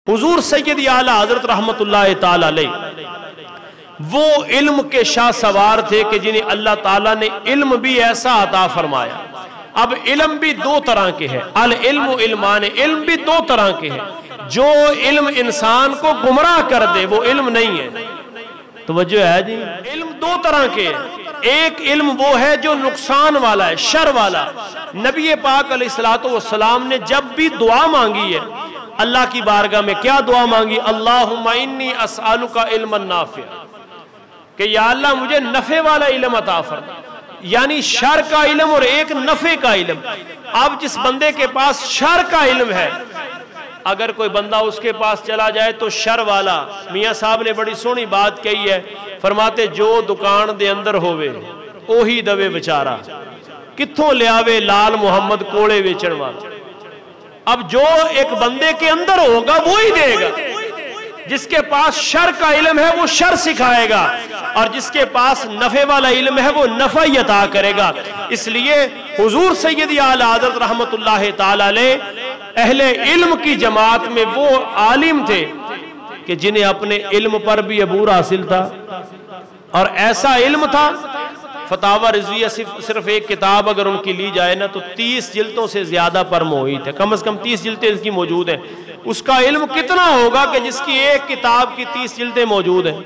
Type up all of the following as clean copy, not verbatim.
हुजूर सैयद आला हजरत रहमतुल्लाह ताला अलैह वो इल्म के शाह सवार थे कि जिन्हें अल्लाह ताला ने इल्म भी ऐसा अता फरमाया। अब इल्म भी दो तरह के हैं, अल इल्म इल्मान, इल्म भी दो तरह के हैं। जो इल्म इंसान को गुमराह कर दे वो इल्म नहीं है। तवज्जो है जी, इल्म दो तरह के हैं। एक इल्म वो है जो नुकसान वाला है, शर वाला। नबी पाक अलैहिस्सलातु वस्सलाम ने जब भी दुआ मांगी है अल्लाह की बारगाह में, क्या दुआ मांगी? अल्लाहुम्मा इन्नी अस्अलुका इल्मन नाफिअ, कि या अल्लाह मुझे नफे वाला इल्म अता फरमा, यानी शर का इल्म और एक नफे का इल्म। अब जिस बंदे के पास शर का इल्म है, अगर कोई बंदा उसके पास चला जाए तो शर वाला, मियाँ साहब ने बड़ी सोहनी बात कही है, फरमाते जो दुकान दे अंदर होवे ओही दवे बेचारा, कित्थों लियावे लाल मुहम्मद कोड़े वेचण वाला। अब जो एक बंदे के अंदर होगा वो ही देगा। जिसके पास शर का इल्म है वो शर सिखाएगा, और जिसके पास नफे वाला इल्म है वो नफा ही अता करेगा। इसलिए हुजूर सैयद आला हज़रत रहमतुल्लाह ताला अलैह अहले इल्म की जमात में वो आलिम थे कि जिन्हें अपने इल्म पर भी अबूर हासिल था, और ऐसा इल्म था। फतावा रिज़विया सिर्फ एक किताब अगर उनकी ली जाए ना तो 30 जिल्दों से ज्यादा पर मोहित है, कम से कम 30 जिल्दें इसकी मौजूद हैं। उसका इल्म कितना होगा कि जिसकी एक किताब की 30 जिल्दें मौजूद हैं,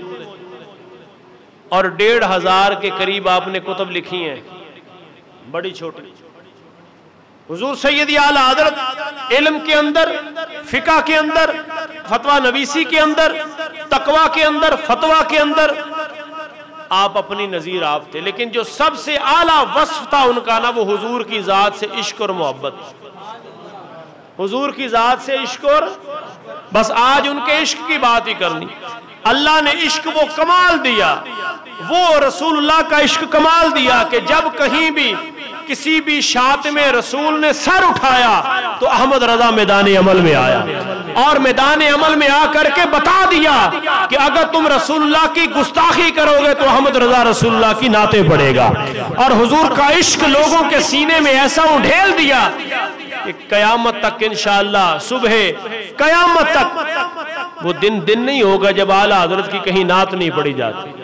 और 1500 के करीब आपने कुतुब लिखी हैं, बड़ी छोटी। हुजूर सैयद आला हज़रत इल्म के अंदर, फिका के अंदर, फतवा नवीसी के अंदर, तकवा के अंदर, फतवा के अंदर आप अपनी नजीर आप थे। लेकिन जो सबसे आला वस्फ था उनका ना, वो हुजूर की जात से इश्क और मोहब्बत, हुजूर की जात से इश्क और, बस आज उनके इश्क की बात ही करनी। अल्लाह ने इश्क वो कमाल दिया, वो रसूलुल्लाह का इश्क कमाल दिया कि जब कहीं भी किसी भी शातिम रसूल ने सर उठाया तो अहमद रजा मैदान अमल में आया, और मैदान अमल में आकर के बता दिया कि अगर तुम रसूलुल्लाह की गुस्ताखी करोगे तो अहमद रजा रसूलुल्लाह की नाते पड़ेगा। और हुजूर का इश्क लोगों के सीने में ऐसा उठेल दिया कि कयामत तक इंशाअल्लाह, सुबह कयामत तक वो दिन नहीं होगा जब आला हजरत की कहीं नात नहीं पड़ी जाती।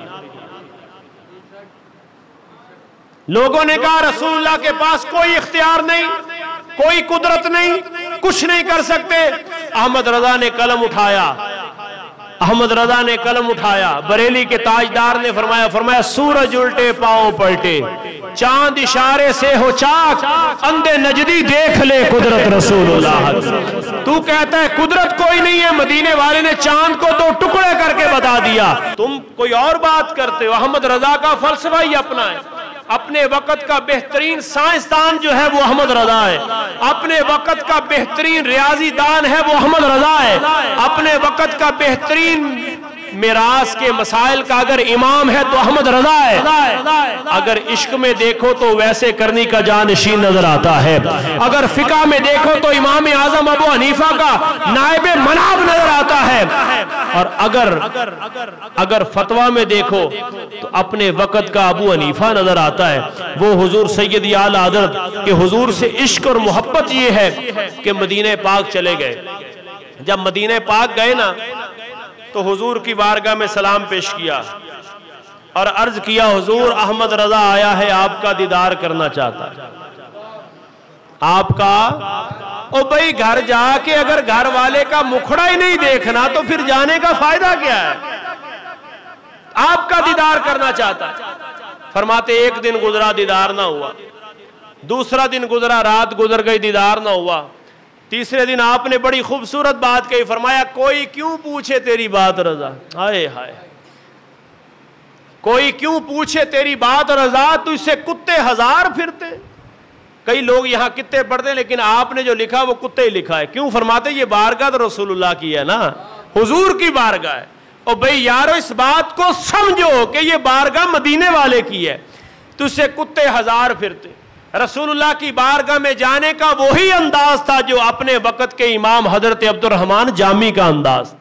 लोगों ने कहा रसूलुल्लाह के पास कोई इख्तियार नहीं, कोई कुदरत नहीं, कुछ नहीं कर सकते। अहमद रजा ने कलम उठाया, अहमद रजा ने कलम उठाया। बरेली के ताजदार ने फरमाया सूरज उल्टे पांव पलटे, चांद इशारे से हो चाक, अंधे नजदी देख ले कुदरत रसूलुल्लाह। तू कहता है कुदरत कोई नहीं है, मदीने वाले ने चांद को 2 टुकड़े करके बता दिया, तुम कोई और बात करते हो। अहमद रजा का फलसफा ही अपना है। अपने वक़्त का बेहतरीन साइंसदान जो है वो अहमद रजा है, अपने वक़्त का बेहतरीन रियाजी दान है वो अहमद रजा है, अपने वक़्त का बेहतरीन मिरास के मसाइल का अगर इमाम है तो अहमद रजा है। अगर इश्क में देखो तो वैसे करनी का जानशीन नजर आता है, अगर फिका में देखो तो इमाम आजम अबू हनीफा का नायब मनाब नजर आता है, और अगर फतवा में देखो तो अपने वक़्त का अबू हनीफा नजर आता है। वो हुजूर सैयद आला हज़रत के हुजूर से इश्क और मोहब्बत ये है कि मदीने पाक चले गए। जब मदीने पाक गए ना तो हुजूर की बारगाह में सलाम पेश किया और अर्ज किया, हुजूर अहमद रजा आया है, आपका दीदार करना चाहता है। आपका ओ भाई, घर जाके अगर घर वाले का मुखड़ा ही नहीं देखना तो फिर जाने का फायदा क्या है? आपका दीदार करना चाहता है। फरमाते एक दिन गुजरा, दीदार ना हुआ। दूसरा दिन गुजरा, रात गुजर गई, दीदार ना हुआ। तीसरे दिन आपने बड़ी खूबसूरत बात कही, फरमाया कोई क्यों पूछे तेरी बात रजा। हाय हाय, कोई क्यों पूछे तेरी बात रजा, तो इससे कुत्ते 1000 फिरते। कई लोग यहाँ कित्ते पढ़ते हैं, लेकिन आपने जो लिखा वो कुत्ते ही लिखा है। क्यों? फरमाते ये बारगाह तो रसूलुल्लाह की है ना, हुजूर की बारगाह है। और भाई यारो इस बात को समझो कि ये बारगाह मदीने वाले की है, तो इससे कुत्ते 1000 फिरते। रसूलुल्लाह की बारगाह में जाने का वही अंदाज था जो अपने वक़्त के इमाम हजरत अब्दुर्रहमान जामी का अंदाज था।